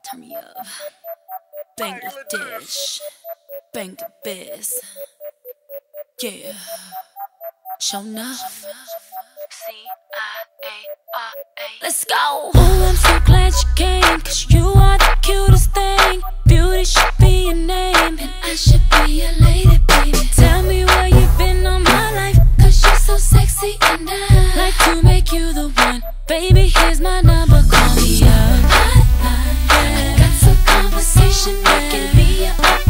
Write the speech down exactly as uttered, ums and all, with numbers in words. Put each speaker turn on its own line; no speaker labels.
Turn me up. Bangladesh. Bangladesh. Yeah. Show enough. C I A R A. Let's go. Oh, I'm so glad you came, cause you are the cutest thing. Beauty should be your name, and I should be your lady, baby. Tell me where you've been all my life, cause you're so sexy and I like to make you the one. Baby, here's my number, call me up. Hotline. I got some conversation, I can be your